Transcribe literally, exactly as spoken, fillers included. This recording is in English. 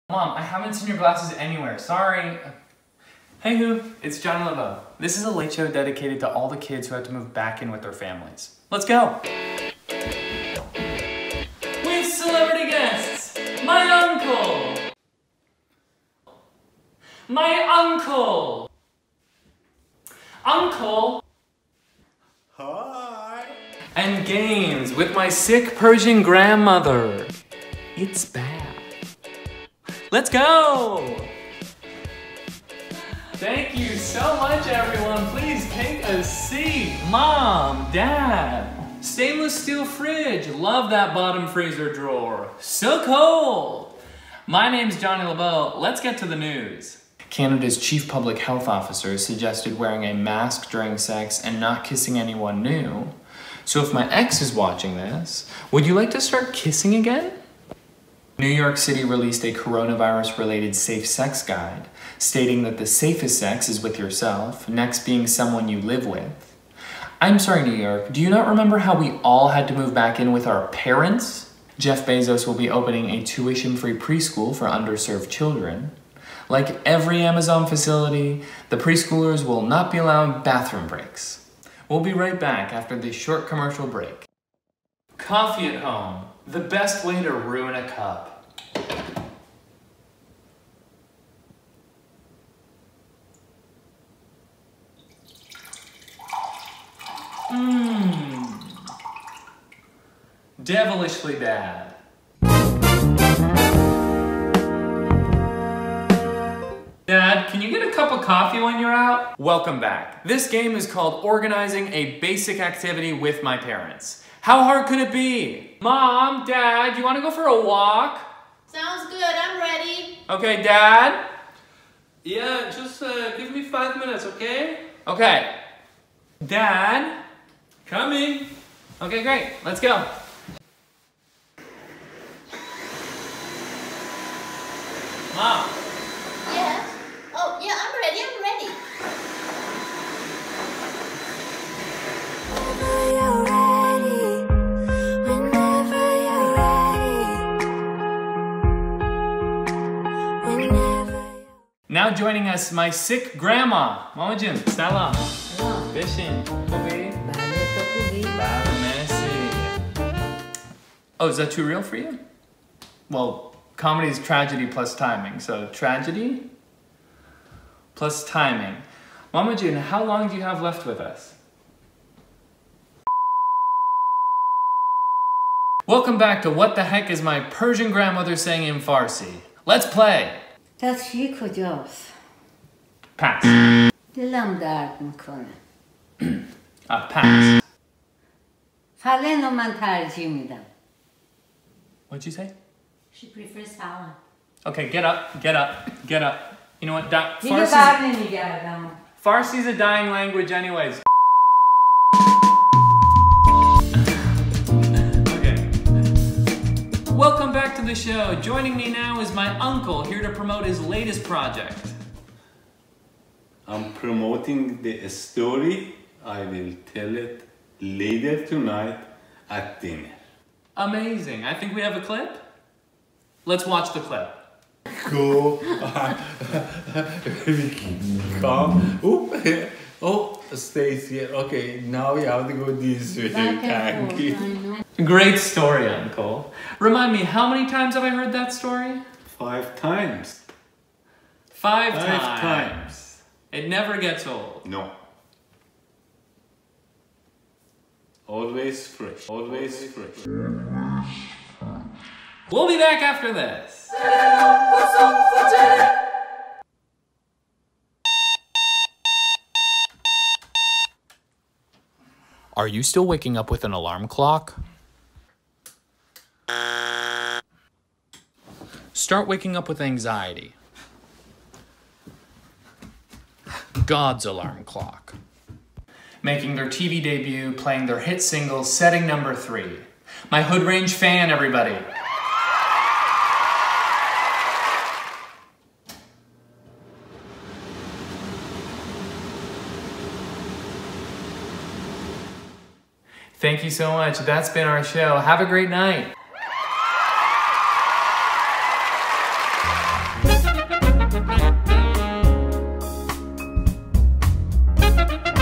Mom, I haven't seen your glasses anywhere. Sorry. Hey who, it's Johnny LeBeau. This is a late show dedicated to all the kids who had to move back in with their families. Let's go. With celebrity guests, my uncle. My uncle. Uncle. Hi. And games with my sick Persian grandmother. It's bad. Let's go! Thank you so much, everyone. Please take a seat. Mom, Dad, stainless steel fridge. Love that bottom freezer drawer. So cold. My name's Johnny LeBeau. Let's get to the news. Canada's chief public health officer suggested wearing a mask during sex and not kissing anyone new. So if my ex is watching this, would you like to start kissing again? New York City released a coronavirus-related safe sex guide, stating that the safest sex is with yourself, next being someone you live with. I'm sorry, New York, do you not remember how we all had to move back in with our parents? Jeff Bezos will be opening a tuition-free preschool for underserved children. Like every Amazon facility, the preschoolers will not be allowed bathroom breaks. We'll be right back after this short commercial break. Coffee at home, the best way to ruin a cup. Mmm. Devilishly bad. Dad, can you get a cup of coffee when you're out? Welcome back. This game is called Organizing a Basic Activity with My Parents. How hard could it be? Mom, Dad, you want to go for a walk? Sounds good, I'm ready. Okay, Dad? Yeah, just uh, give me five minutes, okay? Okay. Dad? Coming. Okay, great. Let's go. Mom. Yes? Oh, yeah, I'm ready, I'm ready. Now joining us, my sick grandma. Mama Jim, salam. Bishin. Kubi. Oh, is that too real for you? Well, comedy is tragedy plus timing, so tragedy plus timing. Mama June, how long do you have left with us? Welcome back to What the Heck is My Persian Grandmother Saying in Farsi. Let's play. تصفیه کجاست؟ Pass. دلم درد میکنه. Uh, pass. فلن رو من ترجیح میدم. What'd you say? She prefers Fallon. Okay, get up, get up, get up. You know what? Da- دیگه Farsi, بر نمیگردم. Farsi's a dying language anyways. Welcome back to the show. Joining me now is my uncle, here to promote his latest project. I'm promoting the story. I will tell it later tonight at dinner. Amazing. I think we have a clip. Let's watch the clip. Go. Come. Oh, oh, Stacy. Okay, now you have to go this way. Thank you. Great story, Uncle. Remind me, how many times have I heard that story? Five times. Five, Five times. times. It never gets old. No. Always fresh. Always fresh. We'll be back after this. Are you still waking up with an alarm clock? Start waking up with anxiety. God's alarm clock. Making their T V debut, playing their hit single, setting number three. My Hood Range fan, everybody. Thank you so much. That's been our show. Have a great night. Bye.